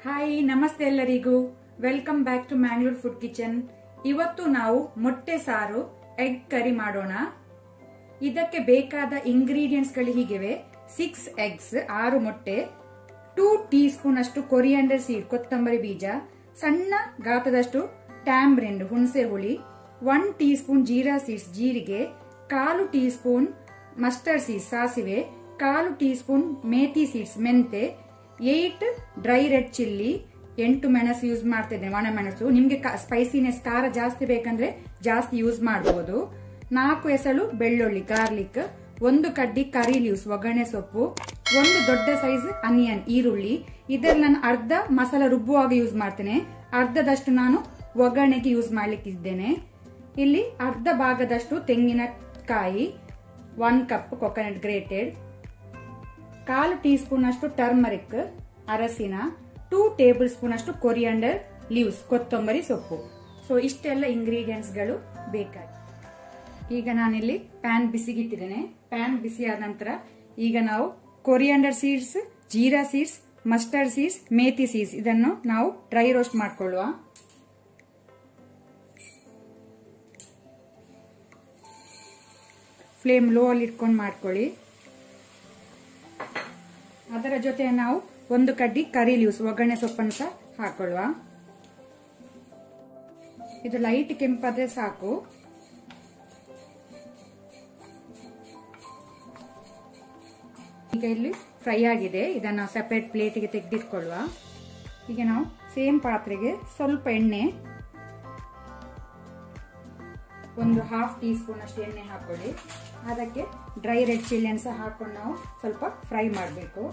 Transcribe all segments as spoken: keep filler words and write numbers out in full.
Hi namaste ಎಲ್ಲರಿಗೂ welcome back to Mangalore food kitchen. ಇವತ್ತು ನಾವು ಮೊಟ್ಟೆ ಸಾರು ಎಗ್ ಕರಿ ಮಾಡೋಣ. ಇದಕ್ಕೆ ಬೇಕಾದ ಇಂಗ್ರೀಡಿಯೆಂಟ್ಸ್ ಗಳು ಹೀಗಿವೆ: ಸಿಕ್ಸ್ ಎಗ್ಸ್ ಆರು ಮೊಟ್ಟೆ, ಟೂ ಟೀ ಸ್ಪೂನ್ ಅಷ್ಟು ಕೊರಿಯಾಂಡರ್ ಸೀಡ್ ಕೊತ್ತಂಬರಿ ಬೀಜ, ಸಣ್ಣ ಗಾತ್ರದಷ್ಟು ಟ್ಯಾಮ್ರಿನ್ ಹುಣಸೆ ಹುಳಿ, one teaspoon jeera seeds ಜೀರಿಗೆ, ಕಾಲು ಟೀ ಸ್ಪೂನ್ ಮಸ್ಟರ್ಡ್ ಸೀಡ್ಸ್ ಸಾಸಿವೆ, ಕಾಲು ಟೀ ಸ್ಪೂನ್ ಮೇಥಿ ಸೀಡ್ಸ್ ಮೆಂತೆ, ಏಟ್ ಡ್ರೈ ರೆಡ್ ಚಿಲ್ಲಿ, ಎಂಟು ಮೆಣಸು ಯೂಸ್ ಮಾಡ್ತಿದ್ದೇನೆ, ಒಣ ಮೆಣಸು. ನಿಮ್ಗೆ ಸ್ಪೈಸಿನೆಸ್ ಖಾರ ಜಾಸ್ತಿ ಬೇಕಂದ್ರೆ ಜಾಸ್ತಿ ಯೂಸ್ ಮಾಡಬಹುದು. ನಾಲ್ಕು ಎಸಳು ಬೆಳ್ಳುಳ್ಳಿ ಗಾರ್ಲಿಕ್, ಒಂದು ಕಡ್ಡಿ ಕರಿ ಲೀವ್ಸ್ ಒಗ್ಗರಣೆ ಸೊಪ್ಪು, ಒಂದು ದೊಡ್ಡ ಸೈಜ್ ಅನಿಯನ್ ಈರುಳ್ಳಿ. ಇದರಲ್ಲಿ ನಾನು ಅರ್ಧ ಮಸಾಲ ರುಬ್ಬುವಾಗ ಯೂಸ್ ಮಾಡ್ತೇನೆ, ಅರ್ಧದಷ್ಟು ನಾನು ಒಗ್ಗರಣೆಗೆ ಯೂಸ್ ಮಾಡ್ಲಿಕ್ಕಿದ್ದೇನೆ. ಇಲ್ಲಿ ಅರ್ಧ ಭಾಗದಷ್ಟು ತೆಂಗಿನಕಾಯಿ, ಒನ್ ಕಪ್ ಕೊಕೊನಟ್ ಗ್ರೇಟೆಡ್, ಕಾಲು ಟೀ ಸ್ಪೂನ್ ಅಷ್ಟು ಟರ್ಮರಿಕ್ ಅರಸಿನ, ಟೂ ಟೇಬಲ್ ಸ್ಪೂನ್ ಅಷ್ಟು ಕೊರಿಯಾಂಡರ್ ಲೀವ್ಸ್ ಕೊತ್ತಂಬರಿ ಸೊಪ್ಪು. ಸೊ ಇಷ್ಟೆಲ್ಲ ಇಂಗ್ರೀಡಿಯೆಂಟ್ಸ್ ಗಳು ಬೇಕಾಗಿ. ಈಗ ನಾನಿಲ್ಲಿ ಪ್ಯಾನ್ ಬಿಸಿಗಿಟ್ಟಿದ್ದೇನೆ. ಪ್ಯಾನ್ ಬಿಸಿ ಆದ ನಂತರ ಈಗ ನಾವು coriander seeds, jeera seeds, mustard seeds, methi seeds ಇದನ್ನು ನಾವು ಡ್ರೈ ರೋಸ್ಟ್ ಮಾಡ್ಕೊಳ್ಳುವ. ಫ್ಲೇಮ್ ಲೋ ಅಲ್ಲಿ ಇಟ್ಕೊಂಡು ಮಾಡ್ಕೊಳ್ಳಿ. ಅದರ ಜೊತೆ ನಾವು ಒಂದು ಕಡ್ಡಿ ಕರಿ ಲೀವ್ಸ್ ಒಗ್ಗರಣೆ ಸೊಪ್ಪನ್ನು ಸಹ ಹಾಕೊಳ್ಳುವ. ಇದು ಲೈಟ್ ಕೆಂಪಾದ್ರೆ ಸಾಕು. ಈಗ ಇಲ್ಲಿ ಫ್ರೈ ಆಗಿದೆ, ಇದನ್ನು ನಾವು ಸೆಪರೇಟ್ ಪ್ಲೇಟ್ಗೆ ತೆಗೆದಿಟ್ಕೊಳ್ಳುವ. ಈಗ ನಾವು ಸೇಮ್ ಪಾತ್ರೆಗೆ ಸ್ವಲ್ಪ ಎಣ್ಣೆ, ಒಂದು ಹಾಫ್ ಟೀ ಸ್ಪೂನ್ ಅಷ್ಟು ಎಣ್ಣೆ ಹಾಕೊಳ್ಳಿ. ಅದಕ್ಕೆ ಡ್ರೈ ರೆಡ್ ಚಿಲ್ಲಿಯನ್ನು ಸಹ ಹಾಕೊಂಡು ನಾವು ಸ್ವಲ್ಪ ಫ್ರೈ ಮಾಡಬೇಕು.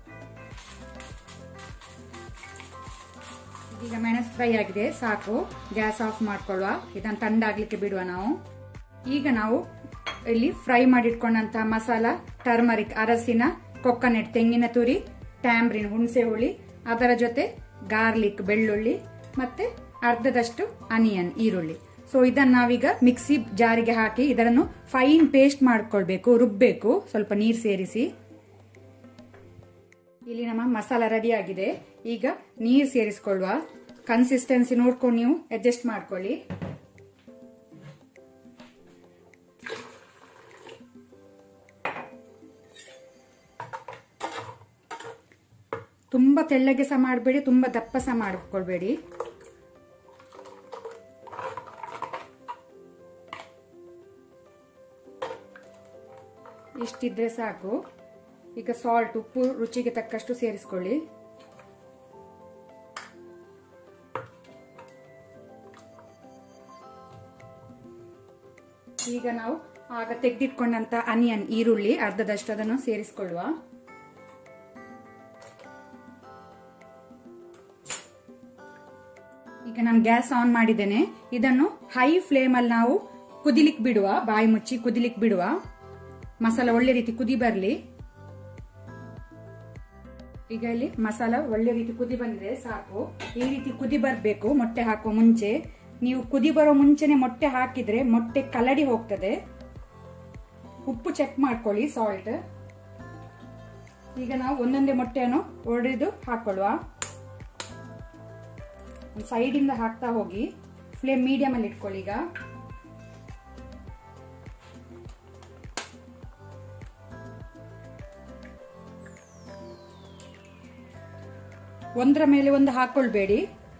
ಈಗ ಮೆಣಸು ಫ್ರೈ ಆಗಿದೆ, ಸಾಕು. ಗ್ಯಾಸ್ ಆಫ್ ಮಾಡ್ಕೊಳ್ಳುವ. ಇದನ್ನು ತಂಡಾಗ್ಲಿಕ್ಕೆ ಬಿಡುವ ನಾವು. ಈಗ ನಾವು ಇಲ್ಲಿ ಫ್ರೈ ಮಾಡಿಟ್ಕೊಂಡಂತಹ ಮಸಾಲ, ಟರ್ಮರಿಕ್ ಅರಸಿನ, ಕೊಕೊನಟ್ ತೆಂಗಿನ ತುರಿ, ಟ್ಯಾಮ್ರಿನ್ ಹುಣಸೆ ಹುಳಿ, ಅದರ ಜೊತೆ ಗಾರ್ಲಿಕ್ ಬೆಳ್ಳುಳ್ಳಿ, ಮತ್ತೆ ಅರ್ಧದಷ್ಟು ಅನಿಯನ್ ಈರುಳ್ಳಿ. ಸೊ ಇದನ್ನ ನಾವೀಗ ಮಿಕ್ಸಿ ಜಾರಿಗೆ ಹಾಕಿ ಇದನ್ನು ಫೈನ್ ಪೇಸ್ಟ್ ಮಾಡ್ಕೊಳ್ಬೇಕು, ರುಬ್ಬೇಕು, ಸ್ವಲ್ಪ ನೀರು ಸೇರಿಸಿ. ಇಲ್ಲಿ ನಮ್ಮ ಮಸಾಲ ರೆಡಿ ಆಗಿದೆ. ಈಗ ನೀರು ಸೇರಿಸಿಕೊಳ್ಳುವ. ಕನ್ಸಿಸ್ಟೆನ್ಸಿ ನೋಡ್ಕೊಂಡು ನೀವು ಅಡ್ಜಸ್ಟ್ ಮಾಡ್ಕೊಳ್ಳಿ. ತುಂಬಾ ತೆಳ್ಳಗೆ ಸಹ ಮಾಡಬೇಡಿ, ತುಂಬಾ ದಪ್ಪ ಸಹ ಮಾಡ್ಕೊಳ್ಬೇಡಿ. ಇಷ್ಟಿದ್ರೆ ಸಾಕು. ಈಗ ಸಾಲ್ಟ್ ಉಪ್ಪು ರುಚಿಗೆ ತಕ್ಕಷ್ಟು ಸೇರಿಸಿಕೊಳ್ಳಿ. ಈಗ ನಾವು ಆಗ ತೆಗೆದಿಟ್ಕೊಂಡಂತ ಅನಿಯನ್ ಈರುಳ್ಳಿ ಅರ್ಧದಷ್ಟು ಅದನ್ನು ಸೇರಿಸಿಕೊಳ್ಳುವ. ಈಗ ನಾನು ಗ್ಯಾಸ್ ಆನ್ ಮಾಡಿದ್ದೇನೆ. ಇದನ್ನು ಹೈ ಫ್ಲೇಮ್ ಅಲ್ಲಿ ನಾವು ಕುದಿಲಿಕ್ ಬಿಡುವ, ಬಾಯಿ ಮುಚ್ಚಿ ಕುದಿಲಿಕ್ ಬಿಡುವ. ಮಸಾಲ ಒಳ್ಳೆ ರೀತಿ ಕುದಿ ಬರ್ಲಿ. ಈಗ ಇಲ್ಲಿ ಮಸಾಲ ಒಳ್ಳೆ ರೀತಿ ಕುದಿ ಬಂದ್ರೆ ಸಾಕು. ಈ ರೀತಿ ಕುದಿ ಬರ್ಬೇಕು ಮೊಟ್ಟೆ ಹಾಕುವ ಮುಂಚೆ. ನೀವು ಕುದಿ ಬರೋ ಮುಂಚೆನೆ ಮೊಟ್ಟೆ ಹಾಕಿದ್ರೆ ಮೊಟ್ಟೆ ಕಲಡಿ ಹೋಗ್ತದೆ. ಉಪ್ಪು ಚೆಕ್ ಮಾಡ್ಕೊಳ್ಳಿ, ಸಾಲ್ಟ್. ಈಗ ನಾವು ಒಂದೊಂದೇ ಮೊಟ್ಟೆಯನ್ನು ಒಡೆದು ಹಾಕೊಳ್ಳುವ. ಸೈಡ್ ಇಂದ ಹಾಕ್ತಾ ಹೋಗಿ. ಫ್ಲೇಮ್ ಮೀಡಿಯಂ ಅಲ್ಲಿ ಇಟ್ಕೊಳ್ಳಿ. ಈಗ ಒಂದರ ಮೇಲೆ ಒಂದು ಹಾಕೊಳ್ಬೇಡಿ.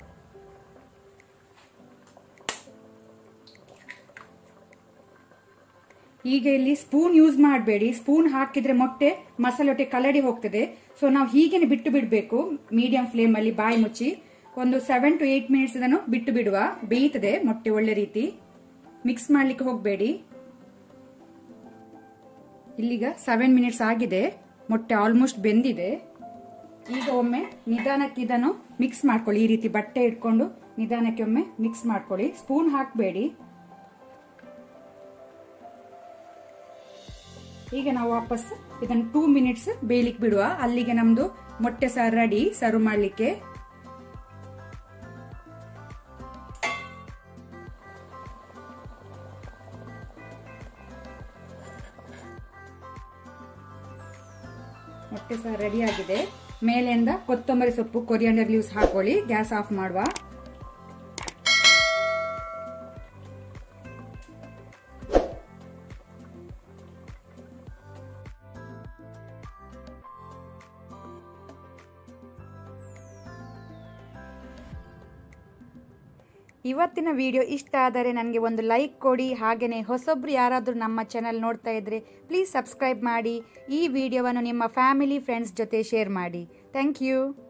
ಈಗ ಇಲ್ಲಿ ಸ್ಪೂನ್ ಯೂಸ್ ಮಾಡಬೇಡಿ. ಸ್ಪೂನ್ ಹಾಕಿದ್ರೆ ಮೊಟ್ಟೆ ಮಸಾಲೆ ಕಲಡಿ ಹೋಗ್ತದೆ. ಸೊ ನಾವು ಹೀಗೇನೆ ಬಿಟ್ಟು ಬಿಡಬೇಕು, ಮೀಡಿಯಂ ಫ್ಲೇಮ್ ಅಲ್ಲಿ ಬಾಯಿ ಮುಚ್ಚಿ. ಒಂದು ಸೆವೆನ್ ಟು ಏಟ್ ಮಿನಿಟ್ಸ್ ಇದನ್ನು ಬಿಟ್ಟು ಬಿಡುವ. ಬೇಯ್ತದೆ ಮೊಟ್ಟೆ ಒಳ್ಳೆ ರೀತಿ. ಮಿಕ್ಸ್ ಮಾಡ್ಲಿಕ್ಕೆ ಹೋಗಬೇಡಿ. ಇಲ್ಲಿಗ ಸೆವೆನ್ ಮಿನಿಟ್ಸ್ ಆಗಿದೆ, ಮೊಟ್ಟೆ ಆಲ್ಮೋಸ್ಟ್ ಬೆಂದಿದೆ. ಈಗ ಒಮ್ಮೆ ನಿಧಾನಕ್ಕೆ ಇದನ್ನು ಮಿಕ್ಸ್ ಮಾಡ್ಕೊಳ್ಳಿ. ಈ ರೀತಿ ಬಟ್ಟೆ ಇಟ್ಕೊಂಡು ನಿಧಾನಕ್ಕೆ ಒಮ್ಮೆ ಮಿಕ್ಸ್ ಮಾಡ್ಕೊಳ್ಳಿ. ಸ್ಪೂನ್ ಹಾಕಬೇಡಿ. ಈಗ ನಾವು ವಾಪಸ್ ಇದನ್ನು ಟೂ ಮಿನಿಟ್ಸ್ ಬೇಯಲಿಕ್ಕೆ ಬಿಡುವ. ಅಲ್ಲಿಗೆ ನಮ್ದು ಮೊಟ್ಟೆ ಸಾರು ರೆಡಿ ಸರ್ವ್ ಮಾಡ್ಲಿಕ್ಕೆ. ಮೊಟ್ಟೆ ಸಾರು ರೆಡಿ ಆಗಿದೆ. ಮೇಲಿಂದ ಕೊತ್ತಂಬರಿ ಸೊಪ್ಪು ಕೊರಿಯಾಂಡರ್ ಲೀವ್ಸ್ ಹಾಕೊಳ್ಳಿ. ಗ್ಯಾಸ್ ಆಫ್ ಮಾಡುವ. ಇವತ್ತಿನ ವಿಡಿಯೋ ಇಷ್ಟ ಆದರೆ ನನಗೆ ಒಂದು ಲೈಕ್ ಕೊಡಿ. ಹಾಗೆಯೇ ಹೊಸೊಬ್ರು ಯಾರಾದರೂ ನಮ್ಮ ಚಾನಲ್ ನೋಡ್ತಾ ಇದ್ರೆ ಪ್ಲೀಸ್ ಸಬ್ಸ್ಕ್ರೈಬ್ ಮಾಡಿ. ಈ ವಿಡಿಯೋವನ್ನು ನಿಮ್ಮ ಫ್ಯಾಮಿಲಿ ಫ್ರೆಂಡ್ಸ್ ಜೊತೆ ಶೇರ್ ಮಾಡಿ. Thank you.